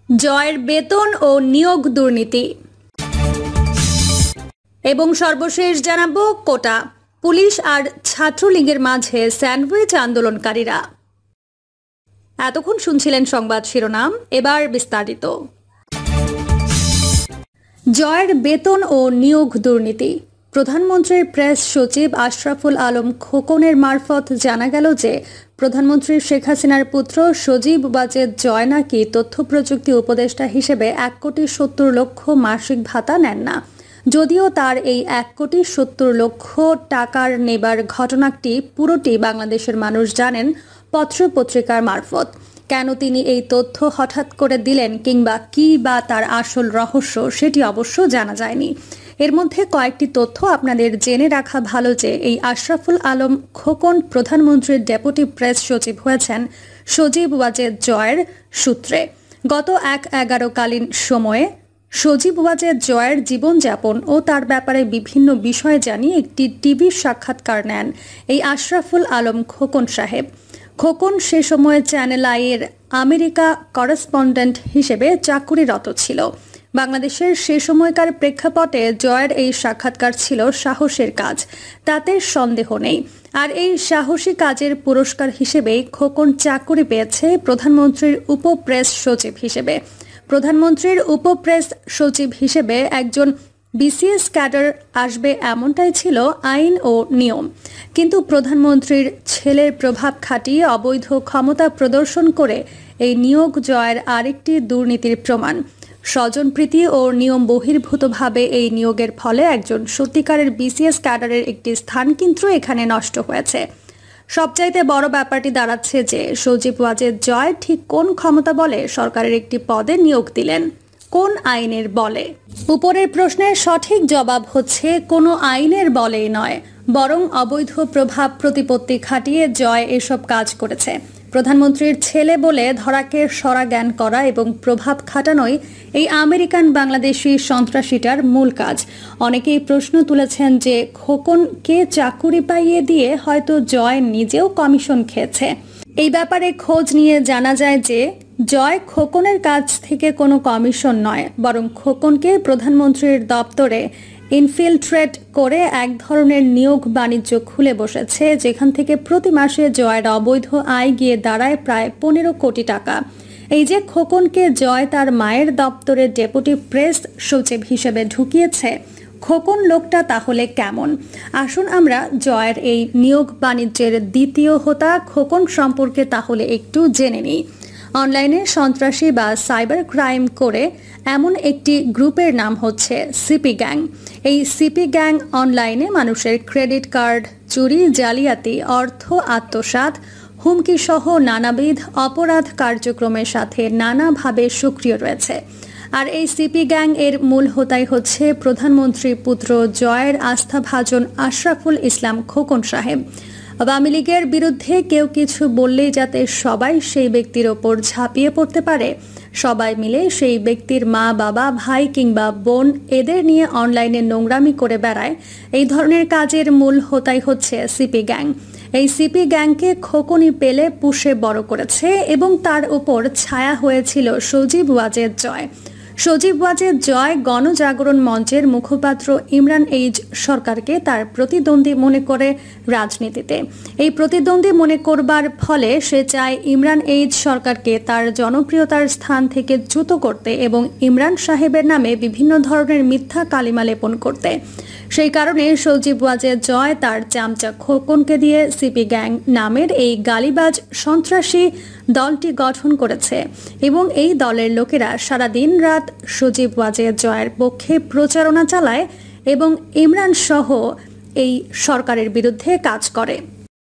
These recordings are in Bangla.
জয়ের বেতন ও নিয়োগ দুর্নীতি এবং সর্বশেষ জানাবো কোটা পুলিশ আর ছাত্রলীগের মাঝে স্যান্ডউইচ আন্দোলনকারীরা। এতক্ষণ শুনছিলেন সংবাদ শিরোনাম, এবার বিস্তারিত। জয়ের বেতন ও নিয়োগ দুর্নীতি। প্রধানমন্ত্রীর প্রেস সচিব আশরাফুল আলম খোকনের মারফত জানা গেল যে প্রধানমন্ত্রী শেখ হাসিনার পুত্র সজীব ওয়াজেদ জয় নাকি তথ্য প্রযুক্তি উপদেষ্টা হিসেবে 1,70,00,000 মাসিক ভাতা নেন না। যদিও তার এই 1,70,00,000 টাকার নেবার ঘটনাটি পুরোটি বাংলাদেশের মানুষ জানেন পত্রপত্রিকার মারফত। কেন তিনি এই তথ্য হঠাৎ করে দিলেন কিংবা কি বা তার আসল রহস্য সেটি অবশ্য জানা যায়নি। এর মধ্যে কয়েকটি তথ্য আপনাদের জেনে রাখা ভালো যে এই আশরাফুল আলম খোকন প্রধানমন্ত্রীর ডেপুটি প্রেস সচিব হয়েছেন সজীব ওয়াজেদ জয়ের সূত্রে। গত 1/11 সময়ে সজীব ওয়াজেদ জয়ের জীবনযাপন ও তার ব্যাপারে বিভিন্ন বিষয় জানিয়ে একটি টিভি সাক্ষাৎকার নেন এই আশরাফুল আলম খোকন সাহেব। খোকন সে সময় চ্যানেল আইয়ের আমেরিকা করেসপন্ডেন্ট হিসেবে চাকুরিরত ছিল। বাংলাদেশের সে সময়কার প্রেক্ষাপটে জয়ের এই সাক্ষাৎকার ছিল সাহসের কাজ, তাতে সন্দেহ নেই। আর এই সাহসী কাজের পুরস্কার হিসেবেই খোকন চাকুরি পেয়েছে প্রধানমন্ত্রীর উপপ্রেস সচিব হিসেবে। প্রধানমন্ত্রীর উপপ্রেস সচিব হিসেবে একজন বিসিএস ক্যাডার আসবে এমনটাই ছিল আইন ও নিয়ম, কিন্তু প্রধানমন্ত্রীর ছেলের প্রভাব খাটিয়ে অবৈধ ক্ষমতা প্রদর্শন করে এই নিয়োগ জয়ের আরেকটি দুর্নীতির প্রমাণ। স্বজনপ্রীতি ও নিয়ম বহির্ভূতভাবে এই নিয়োগের ফলে একজন সত্যিকারের বিসিএস ক্যাডারের একটি স্থান কিন্তু এখানে নষ্ট হয়েছে। সবচাইতে বড় ব্যাপারটি দাঁড়াচ্ছে যে সজীব ওয়াজেদ জয় ঠিক কোন ক্ষমতা বলে সরকারের একটি পদে নিয়োগ দিলেন, কোন আইনের বলে? উপরের প্রশ্নের সঠিক জবাব হচ্ছে কোনো আইনের বলেই নয়, বরং অবৈধ প্রভাব প্রতিপত্তি খাটিয়ে জয় এসব কাজ করেছে। প্রধানমন্ত্রীর ছেলে বলে ধরাকে সরা জ্ঞান করা এবং প্রভাব খাটানোই এই আমেরিকান বাংলাদেশি সন্ত্রাসীটার মূল কাজ। অনেকেই প্রশ্ন তুলেছেন যে খোকনকে চাকুরি পাইয়ে দিয়ে হয়তো জয় নিজেও কমিশন খেয়েছে। এই ব্যাপারে খোঁজ নিয়ে জানা যায় যে জয় খোকনের কাছ থেকে কোনো কমিশন নয়, বরং খোকনকে প্রধানমন্ত্রীর দপ্তরে ইনফিলট্রেট করে এক ধরনের নিয়োগ বাণিজ্য খুলে বসেছে, যেখান থেকে প্রতি মাসে জয়ের অবৈধ আয় গিয়ে দাঁড়ায় প্রায় 15 কোটি টাকা। এই যে খোকনকে জয় তার মায়ের দপ্তরে ডেপুটি প্রেস সচিব হিসেবে ঢুকিয়েছে, খোকন লোকটা তাহলে কেমন? আসুন আমরা জয়ের এই নিয়োগ বাণিজ্যের দ্বিতীয় হোতা খোকন সম্পর্কে তাহলে একটু জেনে নিই। অনলাইনে সন্ত্রাসী বা সাইবার ক্রাইম করে এমন একটি গ্রুপের নাম হচ্ছে সিপি গ্যাং। এই সিপি গ্যাং অনলাইনে মানুষের ক্রেডিট কার্ড চুরি, জালিয়াতি, অর্থ আত্মসাৎ, হুমকি সহ নানাবিধ অপরাধ কার্যক্রমের সাথে নানাভাবে সক্রিয় রয়েছে। আর এই সিপি গ্যাং এর মূল হোতাই হচ্ছে প্রধানমন্ত্রী পুত্র জয়ের আস্থাভাজন আশরাফুল ইসলাম খোকন সাহেব। আওয়ামী লীগের বিরুদ্ধে কেউ কিছু বললেই যাতে সবাই সেই ব্যক্তির ওপর ঝাঁপিয়ে পড়তে পারে, সবাই মিলে সেই ব্যক্তির মা, বাবা, ভাই কিংবা বোন এদের নিয়ে অনলাইনে নোংরামি করে বেড়ায়, এই ধরনের কাজের মূল হোতাই হচ্ছে সিপি গ্যাং। এই সিপি গ্যাংকে খোকনই পেলে পুষে বড় করেছে এবং তার উপর ছায়া হয়েছিল সজীব ওয়াজেদ জয়। সজীব ওয়াজেদ জয় গণজাগরণ মঞ্চের মুখপাত্র ইমরান এইচ সরকারকে তার প্রতিদ্বন্দ্বী মনে করে রাজনীতিতে। এই প্রতিদ্বন্দ্বী মনে করবার ফলে সে চায় ইমরান এইচ সরকারকে তার জনপ্রিয়তার স্থান থেকে চ্যুত করতে এবং ইমরান সাহেবের নামে বিভিন্ন ধরনের মিথ্যা কালিমা লেপন করতে। সেই কারণে সজীব ওয়াজেদ জয় তার চামচা খোকনকে দিয়ে সিপি গ্যাং নামের এই গালিবাজ সন্ত্রাসী দলটি গঠন করেছে এবং এই দলের লোকেরা সারাদিন রাত সজীব ওয়াজেদ জয়ের পক্ষে প্রচারণা চালায় এবং ইমরান সহ এই সরকারের বিরুদ্ধে কাজ করে।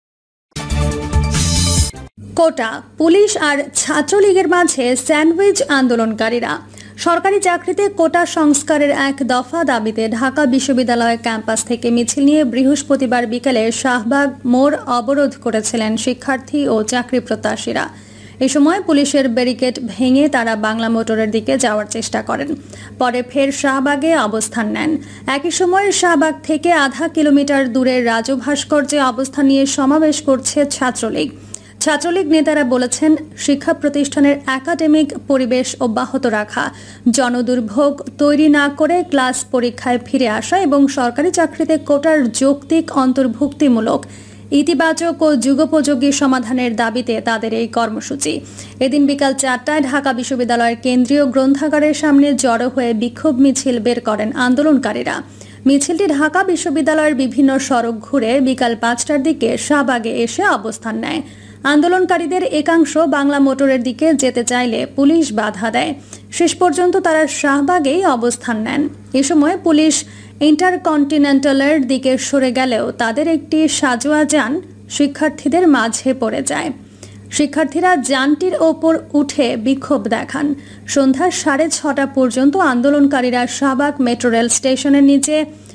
কোটা পুলিশ আর ছাত্রলীগের মাঝে স্যান্ডউইচ আন্দোলনকারীরা। সরকারি চাকরিতে কোটা সংস্কারের এক দফা দাবিতে ঢাকা বিশ্ববিদ্যালয় ক্যাম্পাস থেকে মিছিল নিয়ে বৃহস্পতিবার বিকেলে শাহবাগ মোড় অবরোধ করেছিলেন শিক্ষার্থী ও চাকরি প্রত্যাশীরা। এ সময় পুলিশের ব্যারিকেড ভেঙে তারা বাংলা মোটরের দিকে যাওয়ার চেষ্টা করেন, পরে ফের শাহবাগে অবস্থান নেন। একই সময় শাহবাগ থেকে আধা কিলোমিটার দূরে রাজু ভাস্কর্যে অবস্থান নিয়ে সমাবেশ করছে ছাত্রলীগ। ছাত্রলীগ নেতারা বলেছেন, শিক্ষা প্রতিষ্ঠানের একাডেমিক পরিবেশ অব্যাহত রাখা, জনদুর্ভোগ তৈরি না করে ক্লাস পরীক্ষায় ফিরে আসা এবং সরকারি চাকরিতে কোটার যৌক্তিক অন্তর্ভুক্তিমূলক ইতিবাচক ও যুগোপযোগী সমাধানের দাবিতে তাদের এই কর্মসূচি। এদিন বিকাল 4টায় ঢাকা বিশ্ববিদ্যালয়ের কেন্দ্রীয় গ্রন্থাগারের সামনে জড়ো হয়ে বিক্ষোভ মিছিল বের করেন আন্দোলনকারীরা। মিছিলটি ঢাকা বিশ্ববিদ্যালয়ের বিভিন্ন সড়ক ঘুরে বিকাল 5টার দিকে শাহবাগে এসে অবস্থান নেয়। আন্দোলনকারীদের একাংশ বাংলা মোটরের দিকে যেতে চাইলে পুলিশ বাধা দেয়। শেষ পর্যন্ত তারা শাহবাগেই অবস্থান নেন। এ সময় পুলিশ ইন্টারকন্টিনেন্টালের দিকে সরে গেলেও তাদের একটি সাজোয়া যান শিক্ষার্থীদের মাঝে পড়ে যায়। শিক্ষার্থীরা যানটির ওপর উঠে বিক্ষোভ দেখান। সন্ধ্যা 6:30 পর্যন্ত আন্দোলনকারীরা শাহবাগ মেট্রো রেল স্টেশনের নিচে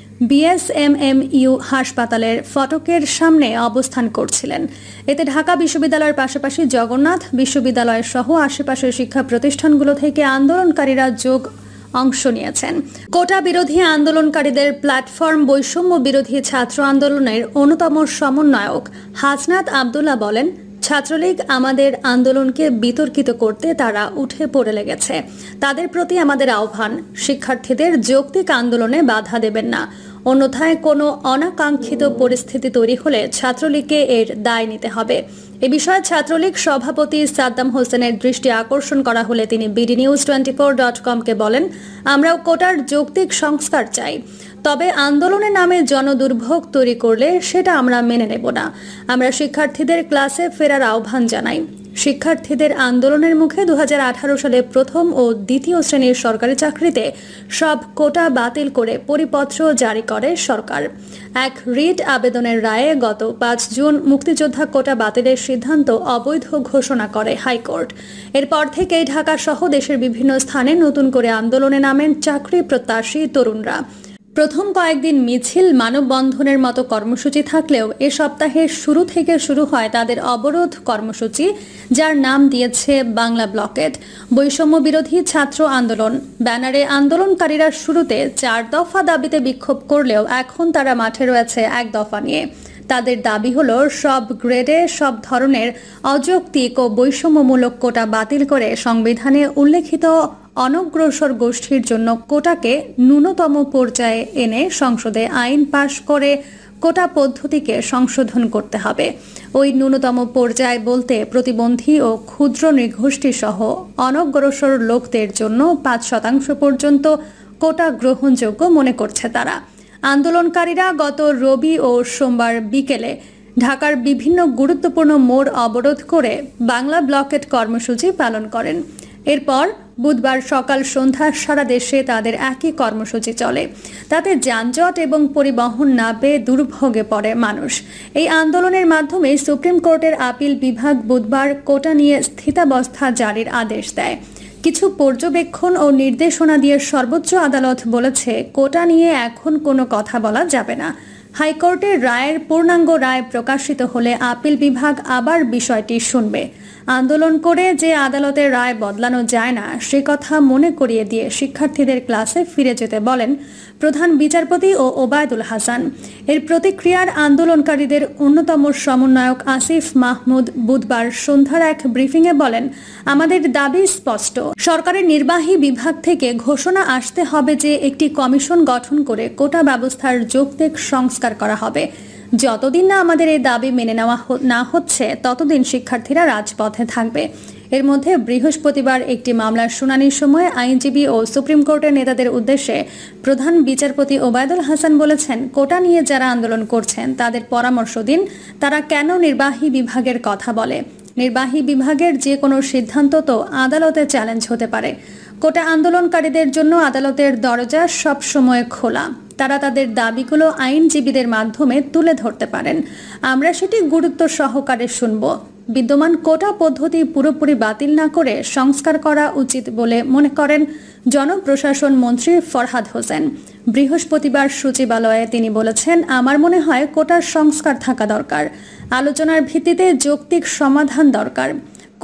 বিএসএমএমইউ হাসপাতালের ফটকের সামনে অবস্থান করছিলেন। এতে ঢাকা বিশ্ববিদ্যালয়ের পাশাপাশি জগন্নাথ বিশ্ববিদ্যালয় সহ আশেপাশের শিক্ষা প্রতিষ্ঠানগুলো থেকে আন্দোলনকারীরা অংশ নিয়েছেন। কোটা বিরোধী আন্দোলনকারীদের প্ল্যাটফর্ম বৈষম্য বিরোধী ছাত্র আন্দোলনের অন্যতম সমন্বয়ক হাসনাত আব্দুল্লাহ বলেন, ছাত্রলীগ আমাদের আন্দোলনকে বিতর্কিত করতে তারা উঠে পড়ে লেগেছে। তাদের প্রতি আমাদের আহ্বান, শিক্ষার্থীদের যৌক্তিক আন্দোলনে বাধা দেবেন না। অন্যথায় কোনো অনাকাঙ্ক্ষিত পরিস্থিতি তৈরি হলে ছাত্রলীগকে এর দায় নিতে হবে। এ বিষয়ে ছাত্রলীগ সভাপতি সাদ্দাম হোসেনের দৃষ্টি আকর্ষণ করা হলে তিনি bdnews24.com-কে বলেন, আমরাও কোটার যৌক্তিক সংস্কার চাই। তবে আন্দোলনের নামে জনদুর্ভোগ তৈরি করলে সেটা আমরা মেনে নেব না। আমরা শিক্ষার্থীদের ক্লাসে ফেরার আহ্বান জানাই। শিক্ষার্থীদের আন্দোলনের মুখে 2018 সালে প্রথম ও দ্বিতীয় শ্রেণীর সরকারি চাকরিতে সব কোটা বাতিল করে পরিপত্র জারি করে সরকার। এক রিট আবেদনের রায়ে গত 5 জুন মুক্তিযোদ্ধা কোটা বাতিলের সিদ্ধান্ত অবৈধ ঘোষণা করে হাইকোর্ট। এরপর থেকেই ঢাকা সহ দেশের বিভিন্ন স্থানে নতুন করে আন্দোলনে নামেন চাকরি প্রত্যাশী তরুণরা। প্রথম কয়েকদিন মিছিল, মানববন্ধনের মতো কর্মসূচি থাকলেও এ সপ্তাহের শুরু থেকে শুরু হয় তাদের অবরোধ কর্মসূচি, যার নাম দিয়েছে বাংলা ব্লকেড। বৈষম্য বিরোধী ছাত্র আন্দোলন ব্যানারে আন্দোলনকারীরা শুরুতে 4 দফা দাবিতে বিক্ষোভ করলেও এখন তারা মাঠে রয়েছে 1 দফা নিয়ে। তাদের দাবি হলো, সব গ্রেডে সব ধরনের অযৌক্তিক ও বৈষম্যমূলক কোটা বাতিল করে সংবিধানে উল্লেখিত অনগ্রসর গোষ্ঠীর জন্য কোটাকে ন্যূনতম পর্যায়ে এনে সংসদে আইন পাশ করে কোটা পদ্ধতিকে সংশোধন করতে হবে। ওই ন্যূনতম পর্যায় বলতে প্রতিবন্ধী ও ক্ষুদ্র নৃগোষ্ঠী সহ অনগ্রসর লোকদের জন্য 5% পর্যন্ত কোটা গ্রহণযোগ্য মনে করছে তারা। আন্দোলনকারীরা গত রবি ও সোমবার বিকেলে ঢাকার বিভিন্ন গুরুত্বপূর্ণ মোড় অবরোধ করে বাংলা ব্লকেড কর্মসূচি পালন করেন। এরপর বুধবার সকাল সন্ধ্যা সারা দেশে তাদের একই কর্মসূচি চলে। তাতে যানজট এবং পরিবহন না পেয়ে দুর্ভোগে পড়ে মানুষ। এই আন্দোলনের মাধ্যমে সুপ্রিম কোর্টের আপিল বিভাগ বুধবার কোটা নিয়ে স্থিতাবস্থা জারির আদেশ দেয়। কিছু পর্যবেক্ষণ ও নির্দেশনা দিয়ে সর্বোচ্চ আদালত বলেছে, কোটা নিয়ে এখন কোনো কথা বলা যাবে না। হাইকোর্টের রায়ের পূর্ণাঙ্গ রায় প্রকাশিত হলে আপিল বিভাগ আবার বিষয়টি শুনবে। আন্দোলন করে যে আদালতের রায় বদলানো যায় না, সে কথা মনে করিয়ে দিয়ে শিক্ষার্থীদের ক্লাসে ফিরে যেতে বলেন প্রধান বিচারপতি ও ওবায়দুল হাসান। এর প্রতিক্রিয়ার আন্দোলনকারীদের অন্যতম সমন্বয়ক আসিফ মাহমুদ বুধবার সন্ধ্যার এক ব্রিফিংয়ে বলেন, আমাদের দাবি স্পষ্ট। সরকারের নির্বাহী বিভাগ থেকে ঘোষণা আসতে হবে যে একটি কমিশন গঠন করে কোটা ব্যবস্থার যৌক্তিক সংস্কার করা হবে। যতদিন না আমাদের এই দাবি মেনে নেওয়া না হচ্ছে, ততদিন শিক্ষার্থীরা রাজপথে থাকবে। এর মধ্যে বৃহস্পতিবার একটি মামলার শুনানির সময় আইনজীবী ও সুপ্রিম কোর্টের নেতাদের উদ্দেশ্যে প্রধান বিচারপতি ওবায়দুল হাসান বলেছেন, কোটা নিয়ে যারা আন্দোলন করছেন তাদের পরামর্শ দিন তারা কেন নির্বাহী বিভাগের কথা বলে। নির্বাহী বিভাগের যে কোনো সিদ্ধান্ত তো আদালতে চ্যালেঞ্জ হতে পারে। কোটা আন্দোলনকারীদের জন্য আদালতের দরজা সব সময় খোলা। তারা তাদের দাবিগুলো আইনজীবীদের মাধ্যমে তুলে ধরতে পারেন। আমরা সেটি গুরুত্ব সহকারে শুনব। বিদ্যমান কোটা পদ্ধতি পুরোপুরি বাতিল না করে সংস্কার করা উচিত বলে মনে করেন জনপ্রশাসন মন্ত্রী ফরহাদ হোসেন। বৃহস্পতিবার সচিবালয়ে তিনি বলেছেন, আমার মনে হয় কোটার সংস্কার থাকা দরকার। আলোচনার ভিত্তিতে যৌক্তিক সমাধান দরকার।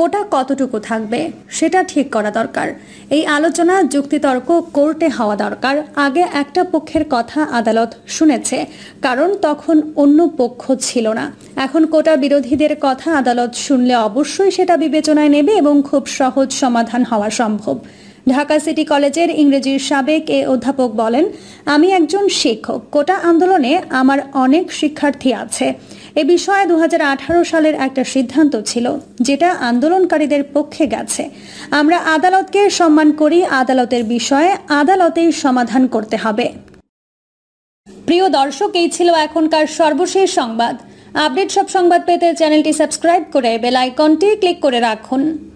কোটা কতটুকু থাকবে সেটা ঠিক করা দরকার। এই আলোচনা যুক্তিতর্ক কোর্টে হওয়া দরকার। আগে একটা পক্ষের কথা আদালত শুনেছে, কারণ তখন অন্য পক্ষ ছিল না। এখন কোটা বিরোধীদের কথা আদালত শুনলে অবশ্যই সেটা বিবেচনায় নেবে এবং খুব সহজ সমাধান হওয়া সম্ভব। ঢাকা সিটি কলেজের ইংরেজির সাবেক এ অধ্যাপক বলেন, আমি একজন শিক্ষক। কোটা আন্দোলনে আমার অনেক শিক্ষার্থী আছে। এ বিষয়ে 2018 সালের একটা সিদ্ধান্ত ছিল, যেটা আন্দোলনকারীদের পক্ষে গেছে। আমরা আদালতকে সম্মান করি। আদালতের বিষয়ে আদালতেই সমাধান করতে হবে। প্রিয় দর্শক, এই ছিল এখনকার সর্বশেষ সংবাদ। আপডেট সব সংবাদ পেতে চ্যানেলটি সাবস্ক্রাইব করে বেল আইকনটি ক্লিক করে রাখুন।